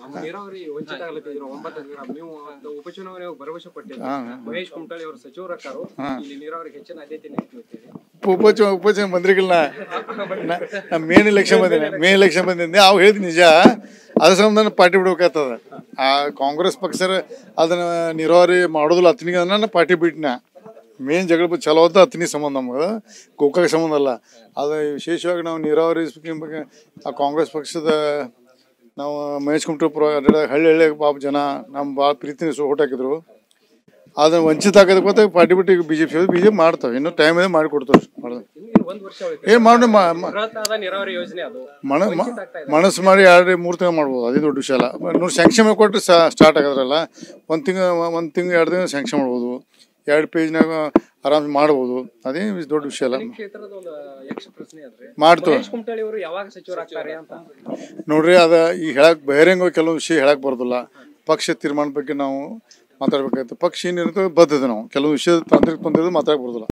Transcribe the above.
ನೀರಾವರಿ ವಂಚಿತ ಆಗ್ಲತ್ತಿದ್ರು 9 ನೀವು ಉಪಚುನಾವಣೆ ಭರವಸೆ ಕೊಟ್ಟಿದ್ರು ಮಹೇಶ್ ಕುಮಟಳ್ಳಿ ಅವರು ಸಚಿವರಕ್ಕಾರು ಇಲ್ಲಿ ನೀರಾವರಿಗೆ ಹೆಚ್ಚಿನ ಆದ್ಯತೆ ನೀಡ್ತೀವಿ ಉಪಚುನಾವಣೆ ಬಂದ್ರಿಗಿಲ್ಲ ಮೇನ್ ಎಲೆಕ್ಷನ್ ಬಂದಿದ್ದೆ ಅವು ಹೇಳಿದ್ ನಿಜ ಅದ್ರ ಸಂಬಂಧ ಪಾರ್ಟಿ ಬಿಡ್ಬೇಕಾಗ್ತದ ಆ ಕಾಂಗ್ರೆಸ್ ಪಕ್ಷ ಅದನ್ನ ನೀರಾವರಿ ಮಾಡೋದಿಲ್ಲ ಅತನಿಗೆ ಅದನ್ನ ಪಾರ್ಟಿ ಬಿಟ್ನ ಮೇನ್ ಜಗಳ ಚಲೋ ಅಂತ ಅತನಿ ಸಂಬಂಧ ನಮ್ಗೆ ಗೋಕಾಕ್ ಸಂಬಂಧ ಅಲ್ಲ ಅದು ವಿಶೇಷವಾಗಿ ನಾವು ನೀರಾವರಿ ಸ್ಕೀಮ್ ಬಗ್ಗೆ ಆ ಕಾಂಗ್ರೆಸ್ ಪಕ್ಷದ ನಾವು ಮಹೇಶ್ ಕುಮಟಳ್ಳಿ ಹಳ್ಳಿ ಪಾಪ ಜನ ನಮ್ಮ ಭಾಳ ಪ್ರೀತಿನ ಓಟ್ ಹಾಕಿದ್ರು ಅದನ್ನ ವಂಚಿತ ಆಗೋದಕ್ಕೆ ಗೊತ್ತಾಗ ಪಾರ್ಟಿ ಬಿಟ್ಟು ಈಗ ಬಿಜೆಪಿ ಮಾಡ್ತಾವೆ ಇನ್ನೂ ಟೈಮ್ ಇದೆ ಮಾಡಿಕೊಡ್ತಾವೆ ಏನು ಮಾಡಿ ಮನಸ್ಸು ಮಾಡಿ 2-3 ತಿಂಗಳು ಮಾಡ್ಬೋದು ಅದೇ ದೊಡ್ಡ ವಿಷಯ ಅಲ್ಲ ನೋಡಿ ಸ್ಯಾಂಕ್ಷನ್ ಕೊಟ್ಟರೆ ಸ್ಟಾರ್ಟ್ ಆಗೋದ್ರಲ್ಲ ಒಂದು ತಿಂಗಳು 2 ದಿನ ಸ್ಯಾಂಕ್ಷನ್ ಮಾಡ್ಬೋದು 2 ಪೇಜ್ನಾಗ ಆರಾಮ್ ಮಾಡ್ಬೋದು ಅದೇ ದೊಡ್ಡ ವಿಷಯ ಅಲ್ಲ ಮಾಡ್ತೇವೆ ನೋಡ್ರಿ ಅದ ಈಗ ಹೇಳಕ್ ಬಹಿರಂಗ ಕೆಲವೊಂದು ವಿಷಯ ಹೇಳಕ್ ಬರೋದಿಲ್ಲ ಪಕ್ಷ ತೀರ್ಮಾನ ಬಗ್ಗೆ ನಾವು ಮಾತಾಡ್ಬೇಕಾಯ್ತು ಪಕ್ಷ ಏನಿರುತ್ತೆ ಬದ್ಧತೆ ನಾವು ಕೆಲವು ವಿಷಯ ತಾಂತ್ರಿಕ ತೊಂದರೆ ಮಾತಾಡಕ್ ಬರೋದಿಲ್ಲ